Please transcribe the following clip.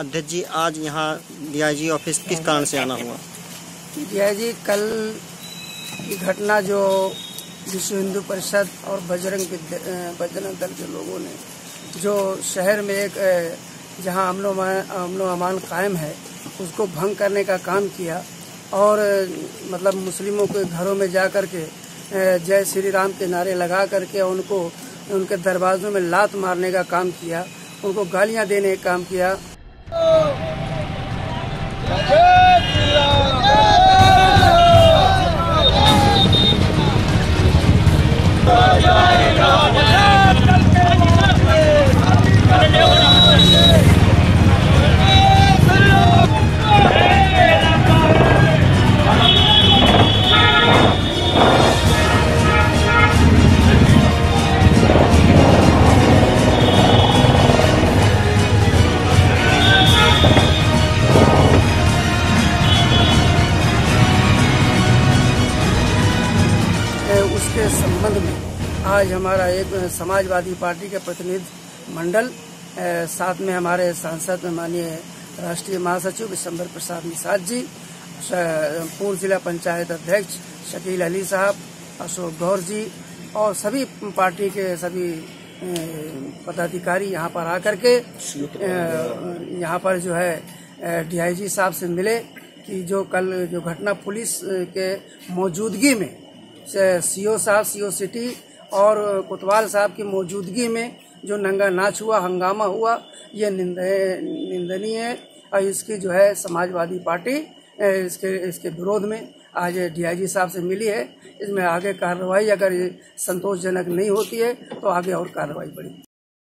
अध्यक्ष जी, आज यहाँ डीआईजी ऑफिस किस कारण से आना हुआ? डीआईजी, कल की घटना जो विश्व हिंदू परिषद और बजरंग दल के लोगों ने जो शहर में एक जहां अमनो अमान कायम है उसको भंग करने का काम किया और मतलब मुस्लिमों के घरों में जा कर के जय श्री राम के नारे लगा करके उनको उनके दरवाजों में लात मारने का काम किया, उनको गालियां देने का काम किया। उसके संबंध में आज हमारा एक समाजवादी पार्टी के प्रतिनिधि मंडल साथ में हमारे सांसद माननीय राष्ट्रीय महासचिव विशंबर प्रसाद निषाद जी, पूर्व जिला पंचायत अध्यक्ष शकील अली साहब, अशोक गौर जी और सभी पार्टी के सभी पदाधिकारी यहाँ पर आकर के यहाँ पर जो है डीआईजी साहब से मिले कि जो कल जो घटना पुलिस के मौजूदगी में सीओ साहब, सीओ सिटी और कोतवाल साहब की मौजूदगी में जो नंगा नाच हुआ, हंगामा हुआ, ये निंदनीय है और इसकी जो है समाजवादी पार्टी इसके विरोध में आज डीआईजी साहब से मिली है। इसमें आगे कार्रवाई अगर संतोषजनक नहीं होती है तो आगे और कार्रवाई बढ़ेगी।